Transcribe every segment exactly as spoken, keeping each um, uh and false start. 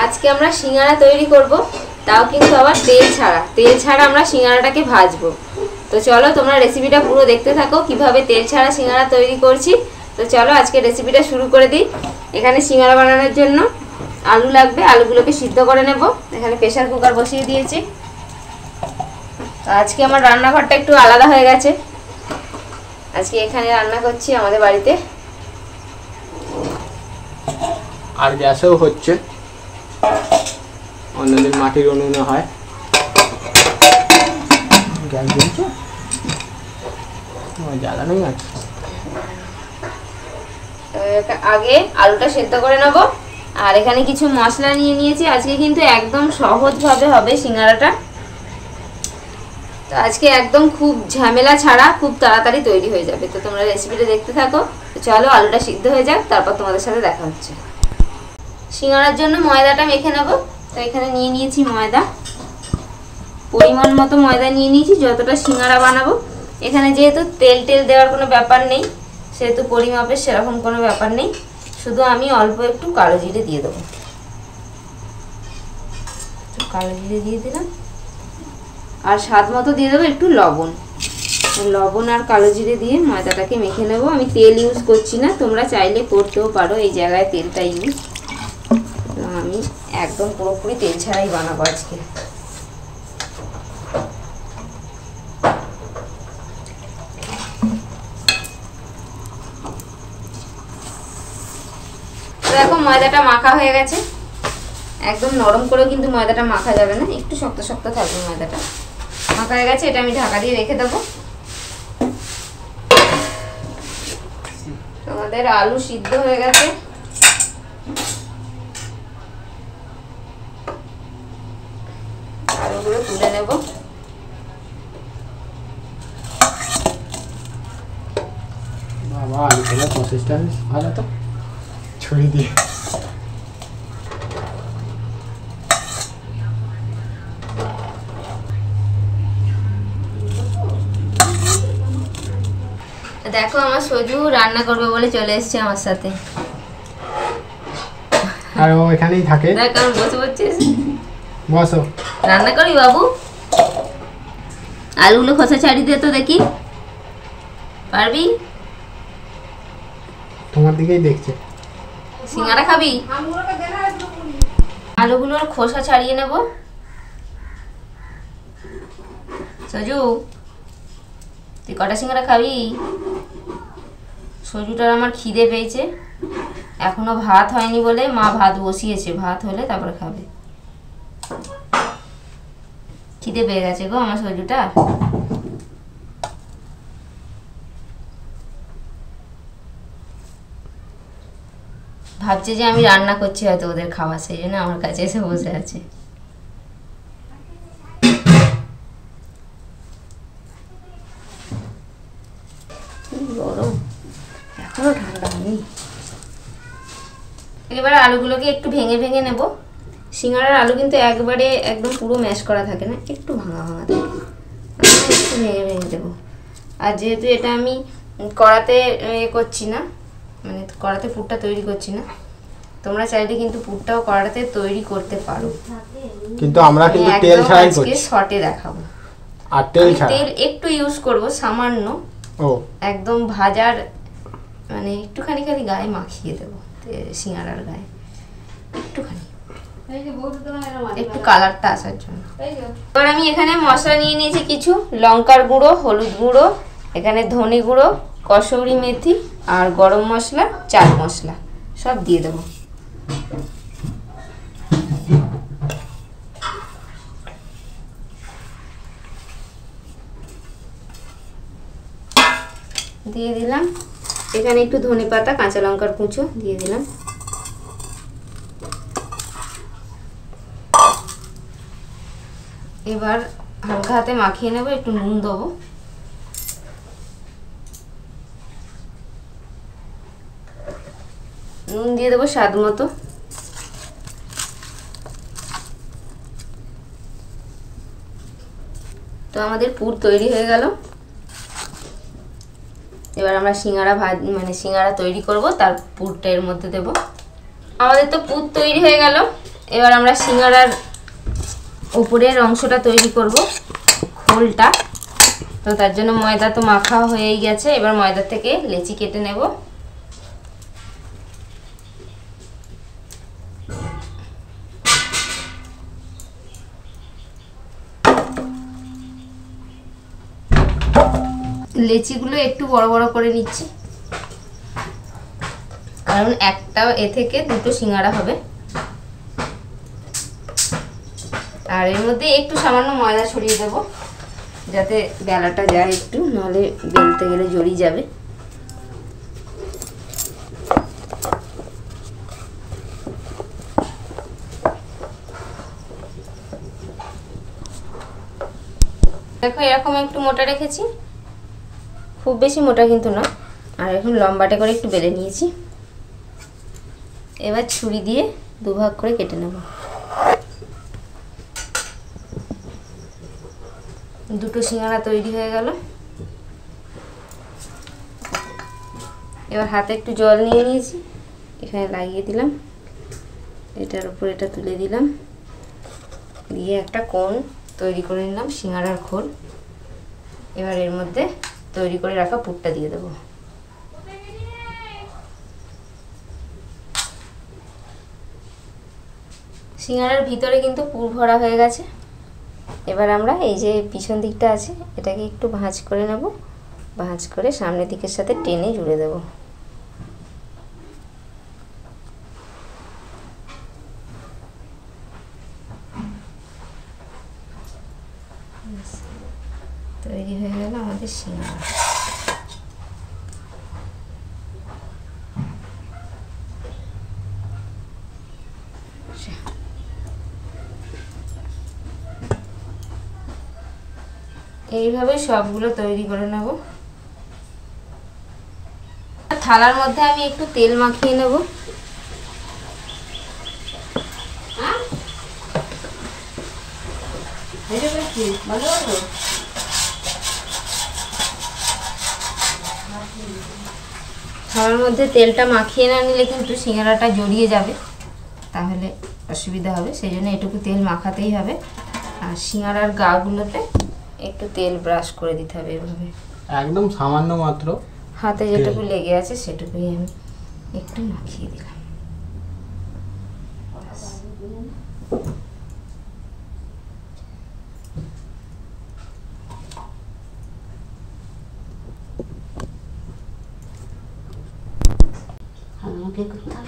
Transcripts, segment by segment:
আজকে আমরা সিঙ্গারা তৈরি করব, তাও কিন্তু আবার তেল ছাড়া। তেল ছাড়া আমরা সিঙ্গারাটাকে ভাজবো। তো চলো তোমরা রেসিপিটা পুরো দেখতে থাকো কিভাবে তেল ছাড়া সিঙ্গারা তৈরি করছি। তো চলো আজকে রেসিপিটা শুরু করে দিই। এখানে সিঙ্গারা বানানোর জন্য আলু লাগবে, আলুগুলোকে সিদ্ধ করে নেব। এখানে প্রেসার কুকার বসিয়ে দিয়েছি। তো আজকে আমার রান্নাঘরটা একটু আলাদা হয়ে গেছে, আজকে এখানে রান্না করছি আমাদের বাড়িতে। আর গ্যাসেও হচ্ছে, অন্যদিন মাটির উনুনে হয়। গ্যাস জ্বলছে, জ্বালানো আছে। আগে আলুটা সেদ্ধ করে নেব। আর এখানে কিছু মশলা নিয়ে নিয়েছি। আজকে কিন্তু একদম সহজভাবে হবে সিঙ্গারাটা। তো আজকে একদম খুব ঝামেলা ছাড়া খুব তাড়াতাড়ি তৈরি হয়ে যাবে। তো তোমরা রেসিপিটা দেখতে থাকো। তো চলো আলুটা সিদ্ধ হয়ে যাক, তারপর তোমাদের সাথে দেখা হচ্ছে। সিঙ্গারার জন্য ময়দাটা মেখে নেব। তো এখানে নিয়ে নিয়েছি ময়দা, পরিমাণ মতো ময়দা নিয়ে নিয়েছি যতটা সিঙ্গারা বানাবো। এখানে যেহেতু তেল টেল দেওয়ার কোনো ব্যাপার নেই, সেহেতু পরিমাপের সেরকম কোনো ব্যাপার নেই। শুধু আমি অল্প একটু কালো জিরে দিয়ে দেবো। কালো জিরে দিয়ে দিলাম, আর স্বাদ মতো দিয়ে দেবো একটু লবণ। লবণ আর কালো জিরে দিয়ে ময়দাটাকে মেখে নেব। আমি তেল ইউজ করছি না, তোমরা চাইলে করতেও পারো, এই জায়গায় তেলটা ইউজ। আমি একদম পুরোপুরি তেল ছাড়াই বানাবো আজকে। দেখো ময়দাটা মাখা হয়ে গেছে। একদম নরম করেও কিন্তু ময়দাটা মাখা যাবে না, একটু শক্ত শক্ত থাকবে ময়দাটা। মাখা হয়ে গেছে, এটা আমি ঢাকা দিয়ে রেখে দেবো। তোমাদের আলু সিদ্ধ হয়ে গেছে। আলুগুলো তুলে নেব। বাবা, আলু খেলার প্রসেসটা ভালো তো, ছুরি দিয়ে। দেখো আমার সজু রান্না করবে বলে চলে এসেছে আমার সাথে। আর ও এখানেই থাকে। দেখ আমি বসে পড়ছিস, বসো। রান্না করি বাবু। আলুগুলো খোসা ছাড়িয়ে দে তো দেখি, পারবি? তোমার দিকেই দেখছে। সিঙ্গারা খাবি? আলুগুলোর খোসা ছাড়িয়ে নেব। সজু তুই কটা সিঙ্গারা খাবি? সজুটার আমার খিদে পেয়েছে, এখনো ভাত হয়নি বলে মা ভাত বসিয়েছে, ভাত হলে তারপরে খাবে। খিদে পেয়ে গেছে গো আমার সজুটা। ভাবছে যে আমি রান্না করছি হয়তো ওদের খাওয়া, সেই জন্য আমার কাছে এসে বসে আছে। গরম, এখনো ঠান্ডা হয়নি। এবারে আলুগুলোকে একটু ভেঙে ভেঙে নেব। সিঙ্গারার আলু কিন্তু একবারে একদম পুরো ম্যাশ করা থাকে না, একটু ভাঙা ভাঙা থাকে, একটু ভেঙে ভেঙে দেবো। আর যেহেতু এটা আমি কড়াতে এ করছি না, মানে কড়াতে পুরটা তৈরি করছি না, তোমরা চাইলে কিন্তু পুরটাও কড়াতে তৈরি করতে পারো, কিন্তু আমরা কিন্তু তেল ছাড়াই করছি। আজকে শর্টে দেখাবো। আর তেল ছাড়া তেল একটু ইউজ করব, সামান্য। ও একদম ভাজার মানে একটুখানি খালি গায়ে মাখিয়ে দেবো, সিঙ্গারার গায়ে একটুখানি, একটু কালারটা আসার জন্য। এবার আমি এখানে মশলা নিয়ে নিয়েছি কিছু, লঙ্কার গুঁড়ো, হলুদ গুঁড়ো, এখানে ধনে গুঁড়ো, কসৌরি মেথি আর গরম মশলা, চাট মশলা সব দিয়ে দেবো। দিয়ে দিলাম এখানে একটু ধনে পাতা, কাঁচা লঙ্কার কুচো দিয়ে দিলাম। এবার হালকা হাতে মাখিয়ে নেব, একটু নুন দেবো। নুন দিয়ে দেবো স্বাদ মতো। তো আমাদের পুর তৈরি হয়ে গেল। এবার আমরা সিঙ্গারা ভাজ মানে সিঙ্গারা তৈরি করব, তার পুরটা এর মধ্যে দেব। আমাদের তো পুর তৈরি হয়ে গেল। এবার আমরা সিঙ্গারার উপরের অংশটা তৈরি করব, খোলটা। তো তার জন্য ময়দা তো মাখা হয়েই গেছে, এবার ময়দা থেকে লেচি কেটে নেব। লেচিগুলো একটু বড় বড় করে নিচ্ছি, কারণ একটা এ থেকে দুটো সিঙ্গারা হবে। আর এর মধ্যে একটু সামান্য ময়দা ছড়িয়ে দেব, যাতে বেলাটা যায় একটু, নাহলে বেলতে গেলে জড়িয়ে যাবে। দেখো এরকম একটু মোটা রেখেছি, খুব বেশি মোটা কিন্তু না। আর এখন লম্বাটে করে একটু বেলে নিয়েছি। এবার ছুরি দিয়ে দুভাগ করে কেটে নেব। দুটো সিঙ্গারা তৈরি হয়ে গেল। এবার হাতে একটু জল নিয়ে নিয়েছি, এখানে লাগিয়ে দিলাম, এটার উপর এটা তুলে দিলাম, দিয়ে একটা কোণ তৈরি করে নিলাম সিঙ্গারার খোল। এবার এর মধ্যে তৈরি করে রাখা পুরটা দিয়ে দেবো। সিঙ্গারার ভিতরে কিন্তু পুর ভরা হয়ে গেছে। এবার আমরা এই যে পিছন দিকটা আছে এটাকে একটু ভাঁজ করে নেব, ভাঁজ করে সামনের দিকের সাথে টেনে জুড়ে দেব। তৈরি হয়ে গেল আমাদের সিঙ্গারা। এইভাবে সবগুলো তৈরি করে নেব। থালার মধ্যে আমি একটু তেল মাখিয়ে নেব। থালার মধ্যে তেলটা মাখিয়ে না নিলে কিন্তু সিঙ্গারাটা জড়িয়ে যাবে, তাহলে অসুবিধা হবে। সেই জন্য এটুকু তেল মাখাতেই হবে। আর সিঙ্গারার গাগুলোতে একটু তেল ব্রাশ করে দিতে হবে এভাবে, একদম সামান্য মাত্র, হাতে যেটুকু লেগে আছে সেটুকুই আমি একটু মাখিয়ে দিলাম। আমাকে কোথাও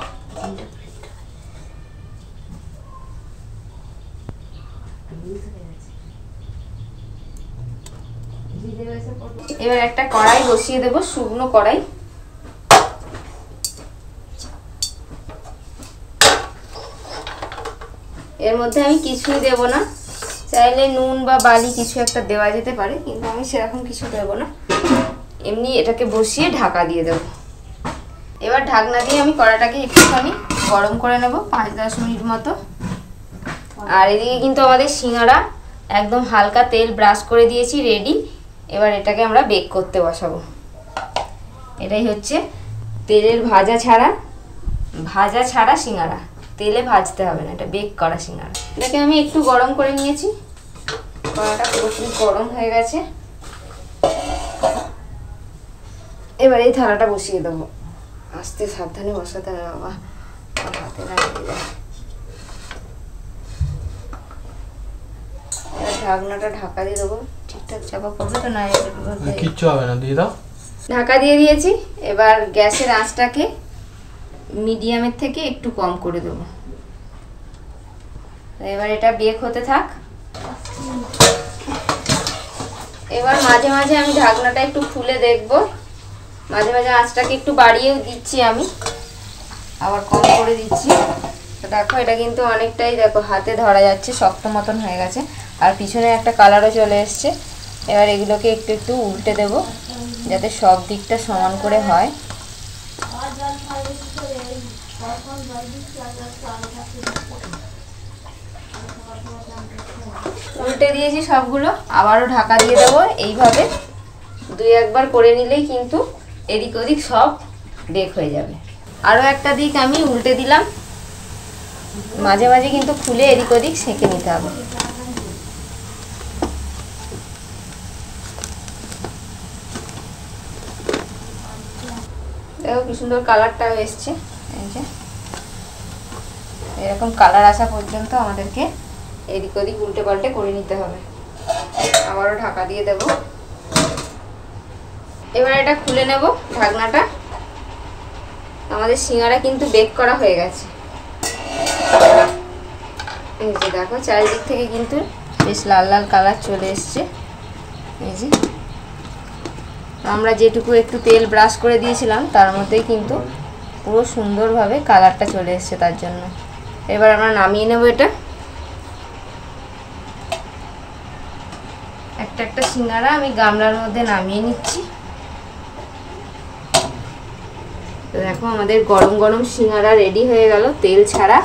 এবার একটা কড়াই বসিয়ে দেব, শুকনো কড়াই। এর মধ্যে আমি কিছুই দেব না, চাইলে নুন বা বালি কিছু একটা দেওয়া যেতে পারে, কিন্তু আমি সেরকম কিছু দেব না। এমনি এটাকে বসিয়ে ঢাকা দিয়ে দেব। এবার ঢাকনা দিয়ে আমি কড়াটাকে একটুখানি গরম করে নেব, পাঁচ দশ মিনিট মতো। আর এদিকে কিন্তু আমাদের সিঙ্গারা একদম হালকা তেল ব্রাশ করে দিয়েছি, রেডি। এবার এটাকে আমরা বেক করতে বসাবো। এটাই হচ্ছে তেলের ভাজা ছাড়া ভাজা ছাড়া সিঙ্গারা, তেলে ভাজতে হবে না, এটা বেক করা সিঙ্গারা। এটাকে আমি একটু গরম করে নিয়েছি, কড়াটা পুরোপুরি গরম হয়ে গেছে। এবার এই থালাটা বসিয়ে দেবো, আস্তে সাবধানে বসাতে হবে বাবা, হাতে লাগিয়ে যায়। ঢাকনাটা ঢাকা দিয়ে দেবো, ঠিকঠাক চাপা পড়বে তো? না, কিচ্ছু হবে না, দিয়ে দাও। ঢাকা দিয়ে দিয়েছি। এবার গ্যাসের আঁচটাকে মিডিয়ামের থেকে একটু কম করে দেবো। এবার এটা বেক হতে থাক। এবার মাঝে মাঝে আমি ঢাকনাটা একটু খুলে দেখব, মাঝে মাঝে আঁচটাকে একটু বাড়িয়েও দিচ্ছি, আমি আবার কম করে দিচ্ছি। তো দেখো এটা কিন্তু অনেকটাই, দেখো হাতে ধরা যাচ্ছে, শক্ত মতন হয়ে গেছে। আর পিছনে একটা কালারও চলে এসছে। এবার এগুলোকে একটু একটু উল্টে দেব, যাতে সব দিকটা সমান করে হয়। উল্টে দিয়েছি সবগুলো, আবারও ঢাকা দিয়ে দেবো। এইভাবে দুই একবার করে নিলেই কিন্তু এদিক ওদিক সব বেক হয়ে যাবে। আরও একটা দিক আমি উল্টে দিলাম। মাঝে মাঝে কিন্তু খুলে এদিক ওদিক সেঁকে নিতে হবে। দেখো কি সুন্দর কালারটাও এসছে। এই যে এরকম কালার আসা পর্যন্ত আমাদেরকে এদিক ওদিক উল্টে পাল্টে করে নিতে হবে। আবারও ঢাকা দিয়ে দেব। এবার এটা খুলে নেব ঢাকনাটা। আমাদের সিঙ্গারা কিন্তু বেক করা হয়ে গেছে। এই যে দেখো চারিদিক থেকে কিন্তু বেশ লাল লাল কালার চলে এসছে। এই যে আমরা যেটুকু একটু তেল ব্রাশ করে দিয়েছিলাম তার মধ্যেই কিন্তু পুরো সুন্দরভাবে কালারটা চলে এসছে। তার জন্য এবার আমরা নামিয়ে নেব এটা। একটা একটা সিঙ্গারা আমি গামলার মধ্যে নামিয়ে নিচ্ছি। তো দেখো আমাদের গরম গরম সিঙ্গারা রেডি হয়ে গেল তেল ছাড়া।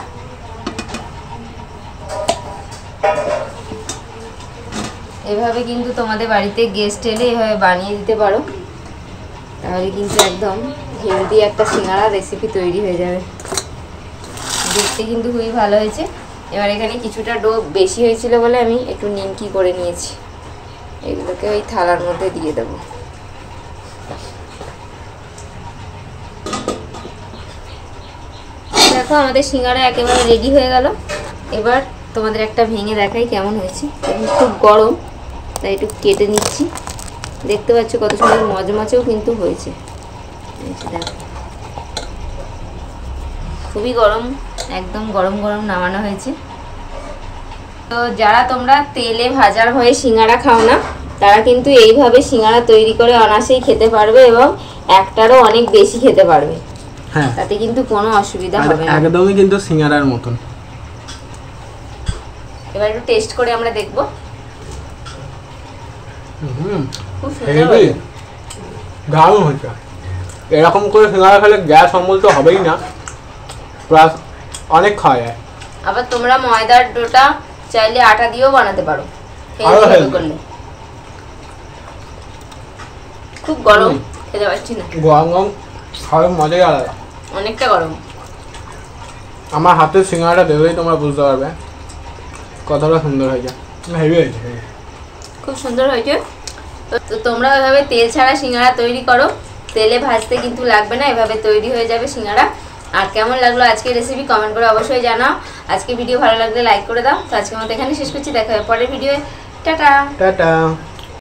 এভাবে কিন্তু তোমাদের বাড়িতে গেস্ট এলে এভাবে বানিয়ে দিতে পারো, তাহলে কিন্তু একদম হেলদি একটা সিঙ্গারা রেসিপি তৈরি হয়ে যাবে। দেখতে কিন্তু খুবই ভালো হয়েছে। এবার এখানে কিছুটা ডো বেশি হয়েছিল বলে আমি একটু নিমকি করে নিয়েছি। এগুলোকে ওই থালার মধ্যে দিয়ে দেবো। দেখো আমাদের সিঙ্গারা একেবারে রেডি হয়ে গেল। এবার তোমাদের একটা ভেঙে দেখাই কেমন হয়েছে। খুব গরম তাই একটু কেটে নিচ্ছি। দেখতে পাচ্ছ কত সুন্দর মজমচেও কিন্তু হয়েছে। দেখো খুবই গরম, একদম গরম গরম নামানো হয়েছে। তো যারা তোমরা তেলে ভাজার হয়ে সিঙ্গারা খাও না তারা কিন্তু এইভাবে সিঙ্গারা তৈরি করে অনায়াসেই খেতে পারবে এবং একটারও অনেক বেশি খেতে পারবে। হ্যাঁ, তাতে কিন্তু কোনো অসুবিধা হবে না, একদমই কিন্তু সিঙ্গারার মতন। এবার একটু টেস্ট করে আমরা দেখব। হুম, হেভি দারুণ হয়েছে। এরকম করে সিঙ্গারা খেলে গ্যাস অম্বল তো হবেই না, প্লাস অনেক খাওয়া যায়। আবার তোমরা ময়দার ডোটা চাইলে আটা দিয়েও বানাতে পারো করলে। খুব গরম, খেতে পারছি না। গরম গরম খাওয়ার মজাই আলাদা, অনেকটা গরম। আমার হাতের সিঙ্গারাটা দেখলেই তোমরা বুঝতে পারবে কতটা সুন্দর হয়েছে। হেভি হয়েছে, খুব সুন্দর হয়েছে। তো তোমরা এভাবে তেল ছাড়া সিঙ্গারা তৈরি করো, তেলে ভাজতে কিন্তু লাগবে না, এভাবে তৈরি হয়ে যাবে সিঙ্গারা। আর কেমন লাগলো আজকের রেসিপি কমেন্ট করে অবশ্যই জানাও। আজকে ভিডিও ভালো লাগলে লাইক করে দাও। তো আজকের মতো এখানে শেষ করছি, দেখা হবে পরের ভিডিওয়ে। Tata tata.